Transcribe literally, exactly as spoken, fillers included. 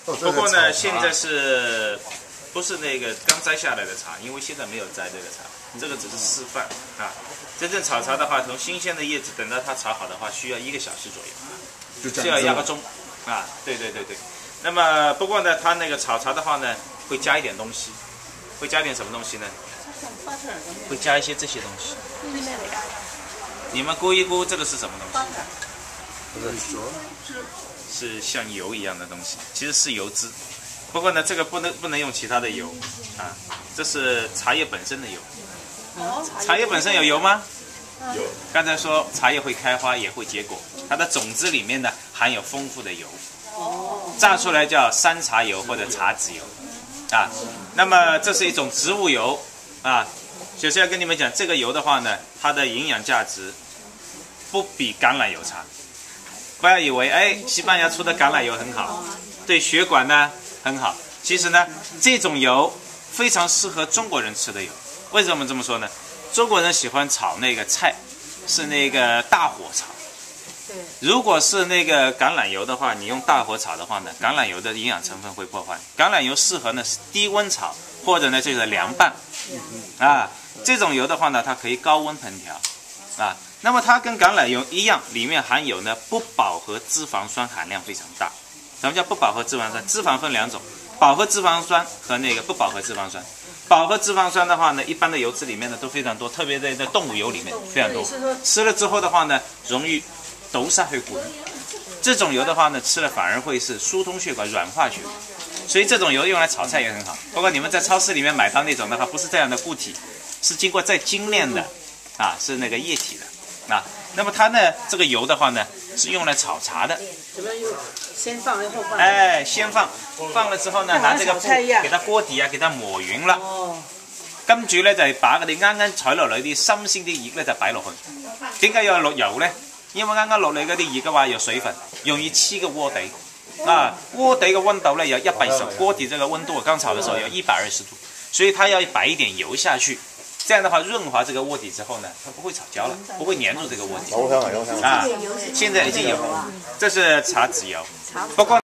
不过呢，现在是不是那个刚摘下来的茶？因为现在没有摘这个茶，这个只是示范啊。真正炒茶的话，从新鲜的叶子等到它炒好的话，需要一个小时左右，需要压个钟啊。对对对对。那么不过呢，它那个炒茶的话呢，会加一点东西，会加点什么东西呢？会加一些这些东西。你们估一估，这个是什么东西？不是，是像油一样的东西，其实是油脂。不过呢，这个不能不能用其他的油啊，这是茶叶本身的油。茶叶本身有油吗？有。刚才说茶叶会开花，也会结果，它的种子里面呢含有丰富的油。榨出来叫山茶油或者茶籽油啊。那么这是一种植物油啊。首先要跟你们讲，这个油的话呢，它的营养价值不比橄榄油差。不要以为哎，西班牙出的橄榄油很好，对血管呢很好。其实呢，这种油非常适合中国人吃的油。为什么这么说呢？中国人喜欢炒那个菜，是那个大火炒。如果是那个橄榄油的话，你用大火炒的话呢，橄榄油的营养成分会破坏。橄榄油适合呢是低温炒，或者呢就是凉拌。啊，这种油的话呢，它可以高温烹调。啊。那么它跟橄榄油一样，里面含有呢不饱和脂肪酸含量非常大。什么叫不饱和脂肪酸？脂肪分两种，饱和脂肪酸和那个不饱和脂肪酸。饱和脂肪酸的话呢，一般的油脂里面呢都非常多，特别在那动物油里面非常多。吃了之后的话呢，容易堵塞血管。这种油的话呢，吃了反而会是疏通血管、软化血管。所以这种油用来炒菜也很好。包括你们在超市里面买到那种的话，不是这样的固体，是经过再精炼的，啊，是那个液体的。啊，那么它呢，这个油的话呢，是用来炒茶的。 怎么用？先放后放？ 哎，先放，放了之後呢，拿這個布給它鍋底啊，給它磨軟啦。哦。跟住咧就係把嗰啲啱啱採落嚟啲新鮮啲葉咧就擺落去。點解要落油咧？因為啱啱落嚟嗰啲葉嘅話有水分，容易黐個鍋底。啊，鍋底嘅溫度咧有一百十，鍋底這個溫度我剛炒的時候有一百二十度，所以它要擺一點油下去。这样的话，润滑这个锅底之后呢，它不会炒焦了，不会粘住这个锅底。油香啊，油香啊！现在已经有，这是茶籽油，不过。